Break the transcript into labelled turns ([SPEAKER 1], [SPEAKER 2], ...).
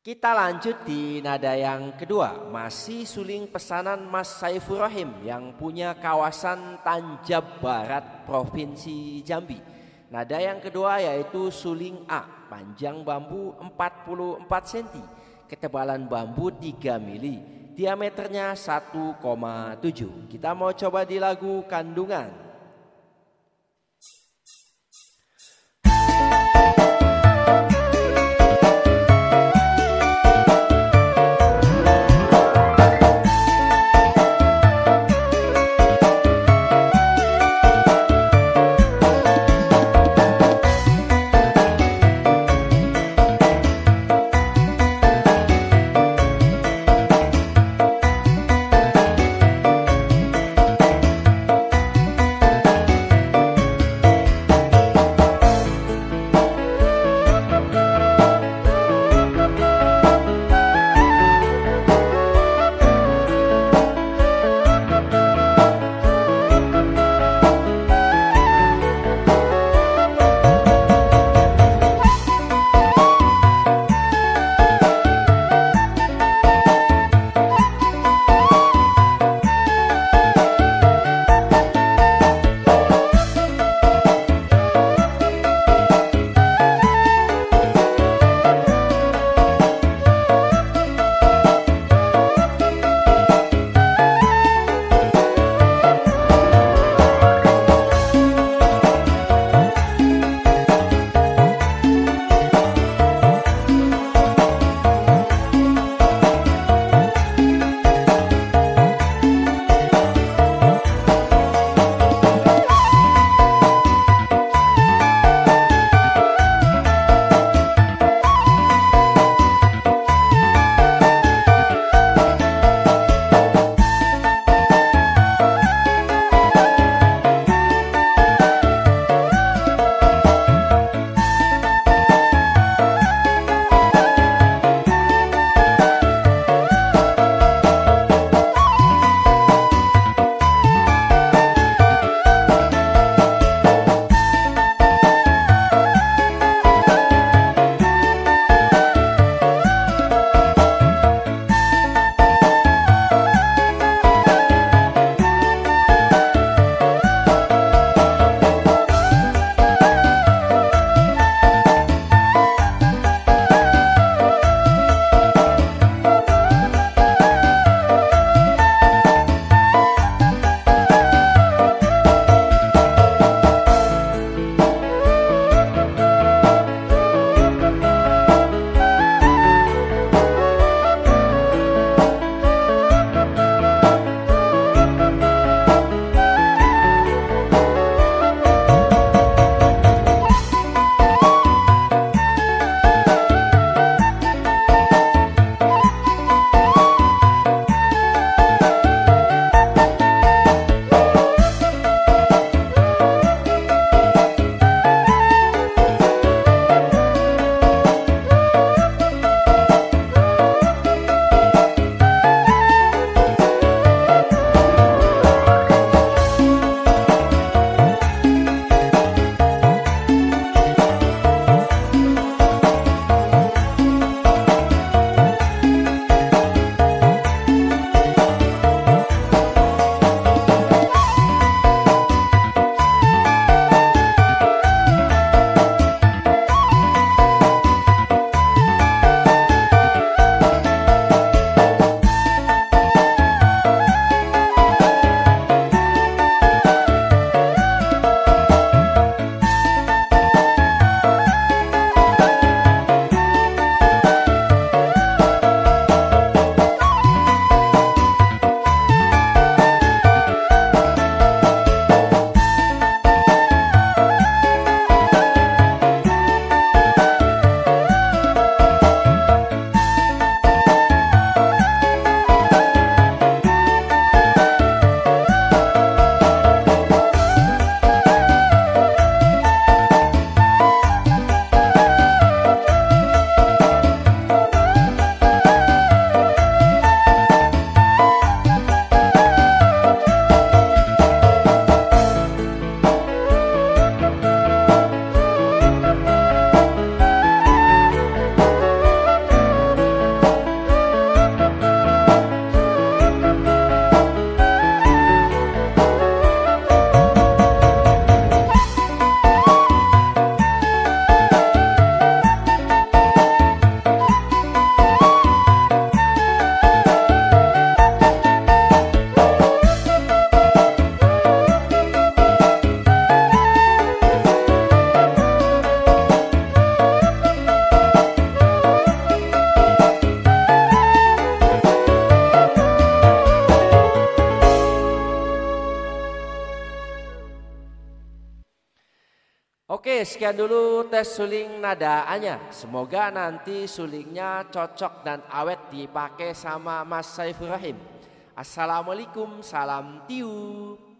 [SPEAKER 1] Kita lanjut di nada yang kedua, masih suling pesanan Mas Saiful Rahim yang punya kawasan Tanjab Barat, Provinsi Jambi. Nada yang kedua yaitu suling A, panjang bambu 44 cm, ketebalan bambu 3 mili, diameternya 1,7. Kita mau coba di lagu Kandungan. Oke, sekian dulu tes suling nada Anya. Semoga nanti sulingnya cocok dan awet dipakai sama Mas Saiful Rahim. Assalamualaikum, salam tiu.